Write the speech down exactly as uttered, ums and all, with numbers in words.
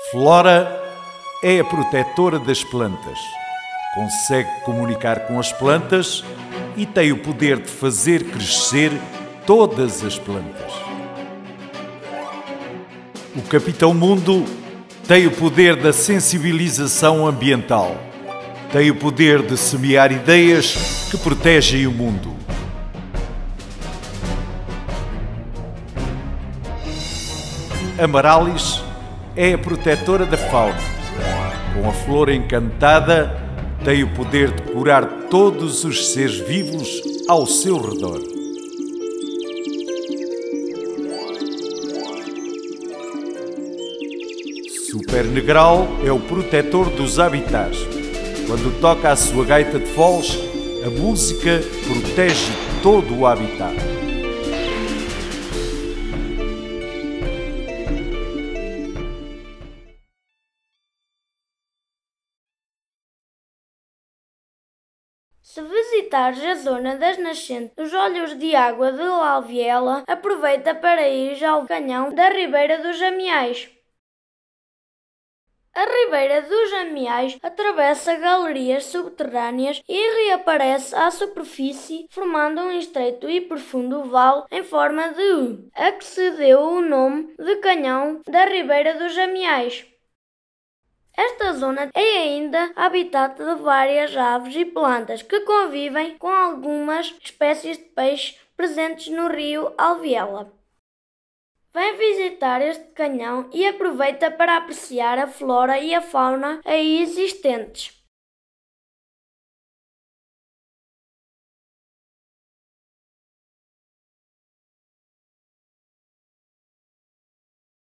Flora é a protetora das plantas. Consegue comunicar com as plantas e tem o poder de fazer crescer todas as plantas. O Capitão Mundo tem o poder da sensibilização ambiental. Tem o poder de semear ideias que protegem o mundo. Amarallis é a protetora da fauna. Com a flor encantada, tem o poder de curar todos os seres vivos ao seu redor. Super Negral é o protetor dos habitats. Quando toca a sua gaita de foles, a música protege todo o habitat. Se visitares a zona das nascentes dos olhos de água de Alviela, aproveita para ir ao canhão da Ribeira dos Amiais. A Ribeira dos Amiais atravessa galerias subterrâneas e reaparece à superfície, formando um estreito e profundo vale em forma de U, a que se deu o nome de Canhão da Ribeira dos Amiais. Esta zona é ainda habitat de várias aves e plantas que convivem com algumas espécies de peixes presentes no rio Alviela. Vem visitar este canhão e aproveita para apreciar a flora e a fauna aí existentes.